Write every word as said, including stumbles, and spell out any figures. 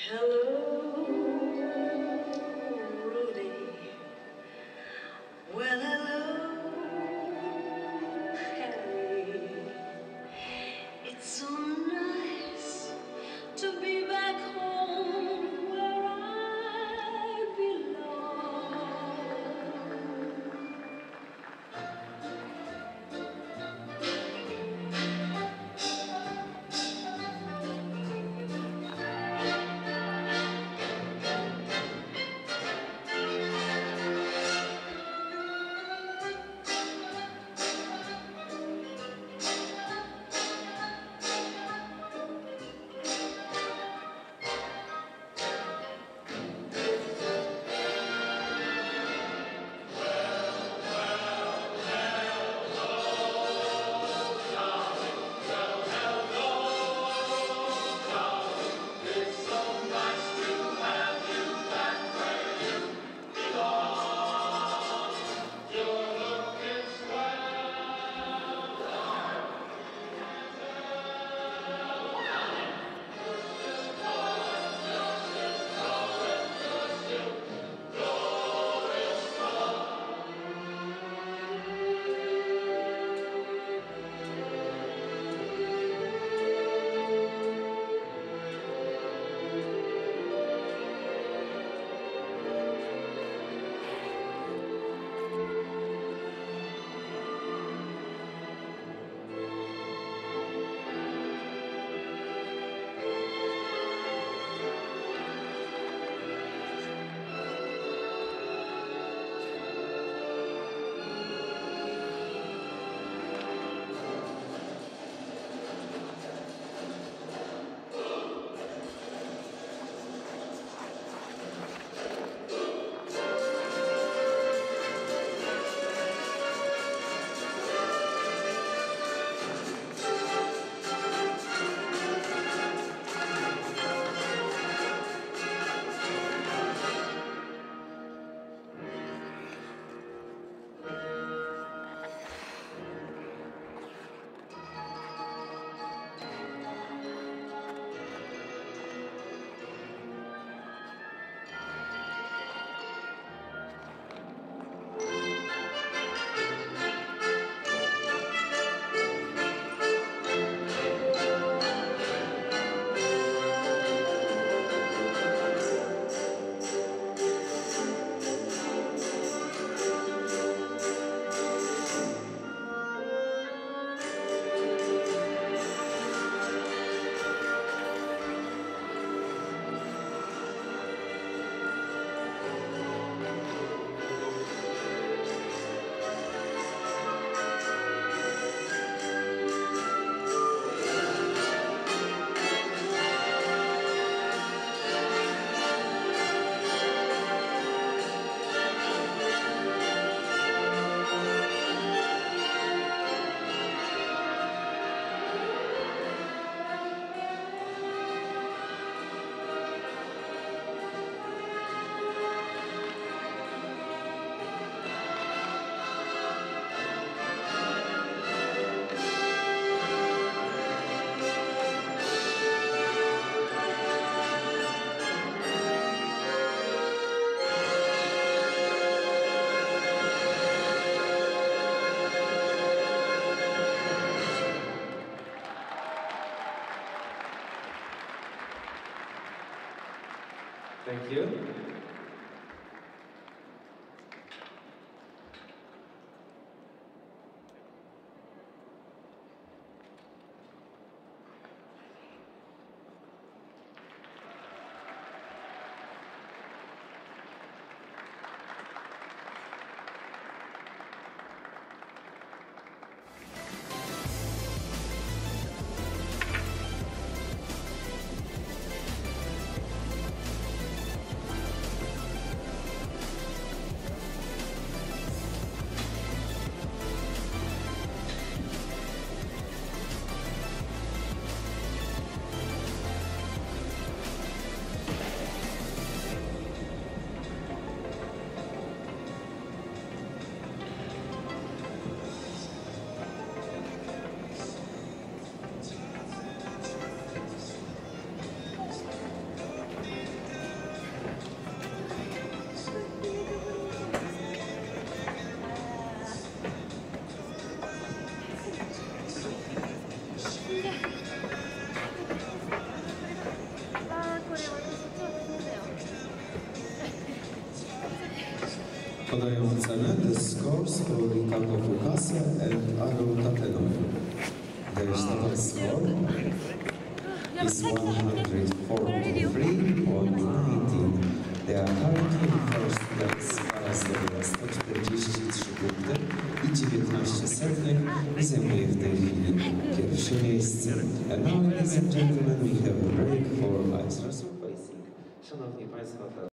Hello, Rudy. Well, hello, Harry. It's so nice to be back home where I belong. Thank you. Podają ocenę the scores for Ricardo Fukase and Aro Tatenov. Their total score is one hundred forty-three point one nine. They are currently in first place. Para zdobyła sto czterdzieści trzy punkty i dziewiętnaście setnych i zajmuje w tej chwili pierwsze miejsce. And now, ladies and gentlemen, we have a break for extra surfacing. Szanowni Państwo,